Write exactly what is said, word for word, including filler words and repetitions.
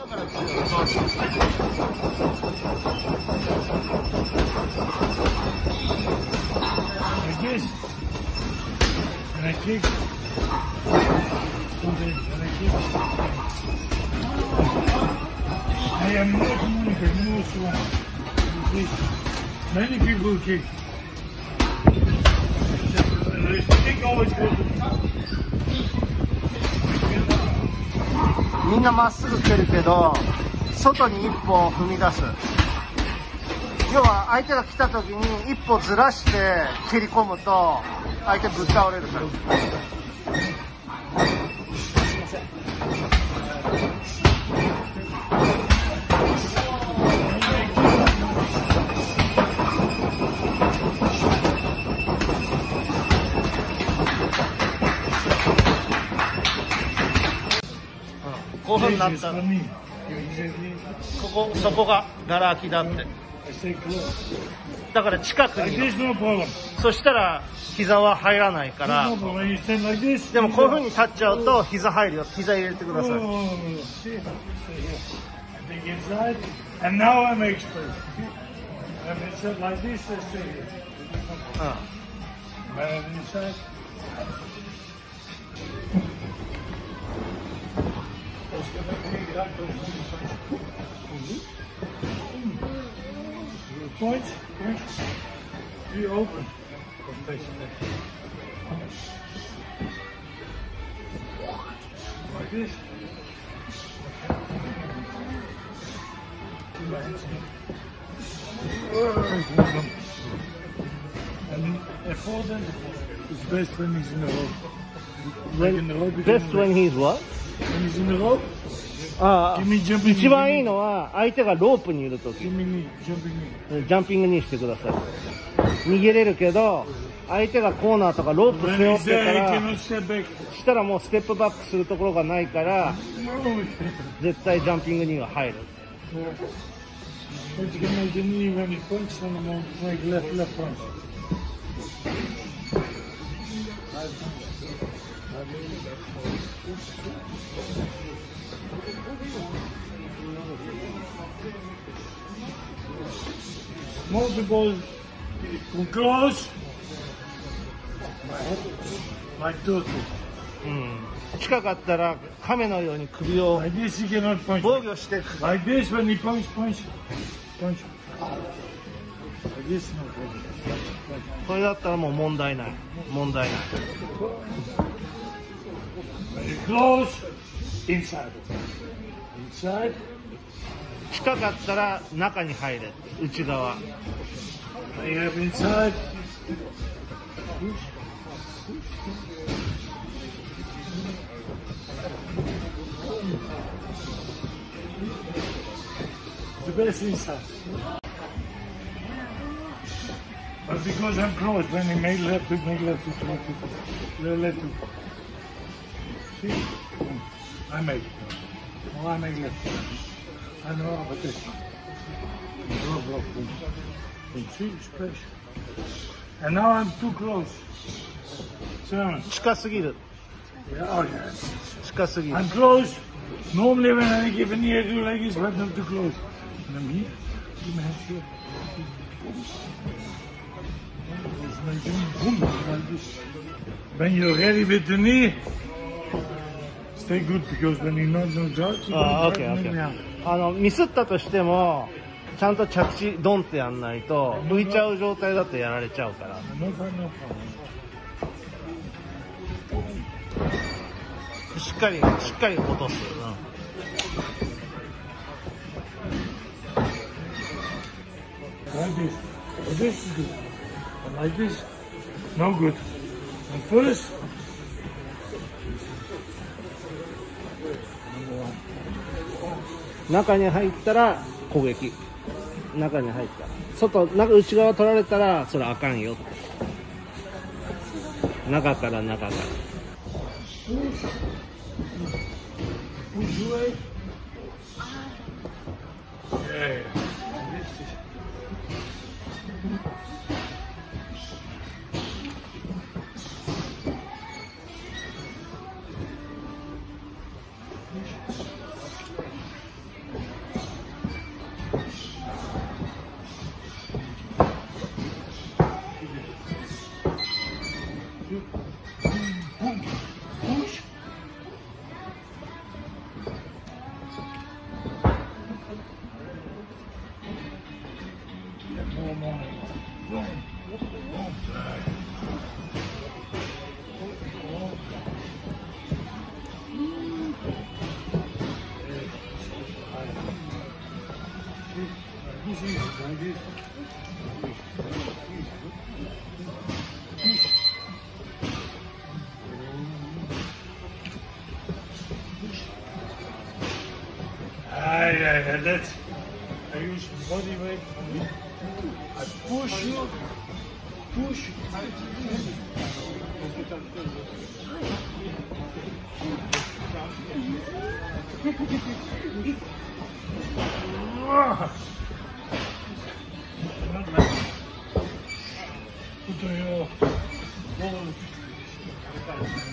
だから強い。 Like this. And I kick. And I kick. I am not Monica, no strong. Many people kick. The kick always goes. みんなまっすぐ蹴るけど、外に一歩踏み出す。要は相手が来た時に一歩ずらして蹴り込むと相手ぶっ倒れるから。ごふんになったら、ここ、そこがガラ空きだって。だから近くに、そしたら膝は入らないから、でもこういうふうに立っちゃうと膝入るよ。膝入れてください。 Point, point, be open. Like this. And important is best when he's in the rope. Like in the rope. Best when he's what? When he's in the rope. ああ、一番いいのは相手がロープにいるとき、ジャンピングにしてください。逃げれるけど相手がコーナーとかロープ背負ってたら、したらもうステップバックするところがないから絶対ジャンピングには入る。 Multiple from close, like turtle. うん。近かったら亀のように首を Like this you cannot punch. 防御して。 Like this when he punch, punch, punch. Like this no problem. これだったらもう問題ない。問題ない。 When you close, inside. Inside. 近かったら中に入れ。内側。 You have inside. The best inside. But because I'm close, when he make left to make left to left to left to. See? I make. Oh, I make left. I know, but this. Block, block, block. See, special. And now I'm too close. Seven. 近すぎる。 Yeah, oh yes. 近すぎる。 I'm close. Normally when I give an ear to like this, but not too close. And I'm here. Keep my hands here. Boom, like this. When you're ready with the knee, stay good because when you not no doubt, you Ah, don't okay, hurt okay. me now. あのミスったとしてもちゃんと着地ドンってやんないと浮いちゃう状態だとやられちゃうから。 No problem, no problem. しっかりしっかり落とす。 Like this. This is good. And like this, no good. And first, number one. 中に入ったら攻撃。中に入ったら外、中内側取られたらそれあかんよって。中から中から。 Push away. Yeah. Ah, yeah, yeah, that's. I use body weight. I push you, push. Not bad. Put on your ball.